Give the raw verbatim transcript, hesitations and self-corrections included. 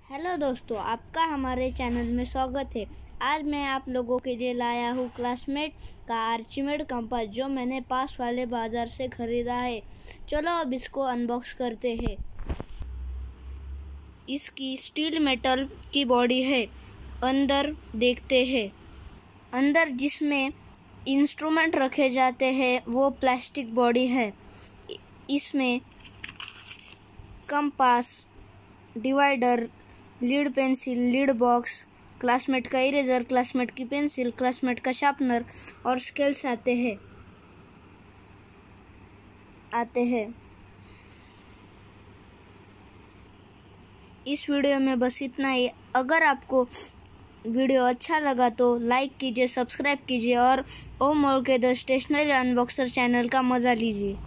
Hello दोस्तों, आपका हमारे चैनल में स्वागत है। आज मैं आप लोगों के लिए लाया हूँ क्लासमेट का आर्चिमेड कंपास, जो मैंने पास वाले बाज़ार से ख़रीदा है। चलो अब इसको अनबॉक्स करते हैं। इसकी स्टील मेटल की बॉडी है। अंदर देखते हैं। अंदर जिसमें इंस्ट्रूमेंट रखे जाते हैं वो प्लास्टिक बॉडी है। इसमें compass, divider, lead pencil, lead box, Classmate का इरेजर, क्लासमेट की पेंसिल, क्लासमेट का शार्पनर और स्केल्स आते हैं आते हैं इस वीडियो में बस इतना ही। अगर आपको वीडियो अच्छा लगा तो लाइक कीजिए, सब्सक्राइब कीजिए और ओम मोल के द स्टेशनरी अनबॉक्सर चैनल का मज़ा लीजिए।